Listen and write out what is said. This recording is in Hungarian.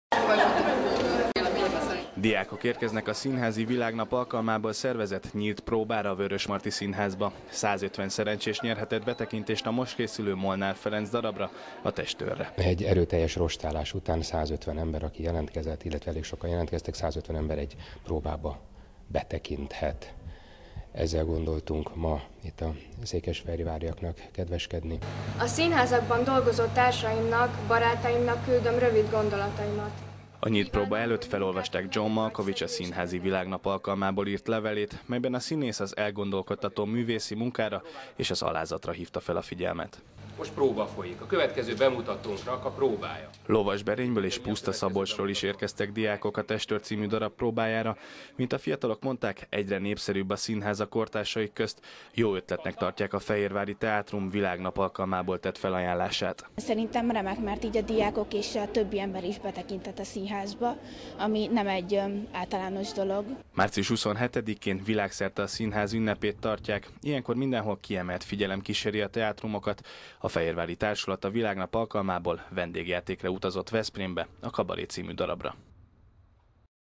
Diákok érkeznek a Színházi Világnap alkalmából szervezett nyílt próbára a Vörösmarty Színházba. 150 szerencsés nyerhetett betekintést a most készülő Molnár Ferenc darabra, a Testőrre. Egy erőteljes rostálás után 150 ember, aki jelentkezett, illetve elég sokan jelentkeztek, 150 ember egy próbába betekinthet. Ezzel gondoltunk ma itt a székesfehérváriaknak kedveskedni. A színházakban dolgozó társaimnak, barátaimnak küldöm rövid gondolataimat. A nyílt próba előtt felolvasták John Malkovich a Színházi Világnap alkalmából írt levelét, melyben a színész az elgondolkodtató művészi munkára és az alázatra hívta fel a figyelmet. Most próba folyik. A következő bemutatónknak a próbája. Lovasberényből és Puszta Szabolcsról is érkeztek diákok a Testőr című darab próbájára. Mint a fiatalok mondták, egyre népszerűbb a színház a kortársaik közt. Jó ötletnek tartják a Fehérvári Teátrum Világnap alkalmából tett felajánlását. Szerintem remek, mert így a diákok és a többi ember is betekintett a színházba, ami nem egy általános dolog. Március 27-én világszerte a színház ünnepét tartják. Ilyenkor mindenhol kiemelt figyelem kíséri a teátrumokat. A Fehérvári Társulat a Világnap alkalmából vendégjátékra utazott Veszprémbe, a Kabaré című darabra.